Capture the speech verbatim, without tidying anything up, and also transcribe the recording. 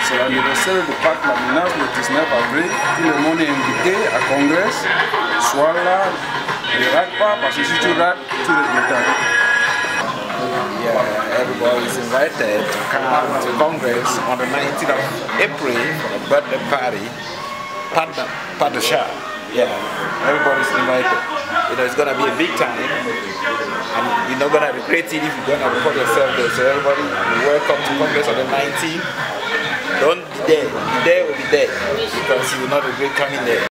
So l'anniversaire du parc La Menace le dix-neuf avril, tout le monde est invité à Congrès. Sois là, ne rate pas parce que si tu rates, tu regrettes. Yeah, everybody is invited to come to Congress on the nineteenth of April for a birthday party. Partner, partner shop. Yeah, everybody's invited. You know, it's gonna be a big time, and you're not gonna regret it if you're gonna report yourself there. So everybody, you're welcome to Congress on the nineteenth. Don't be there. Be there or be there, because you will not regret coming there.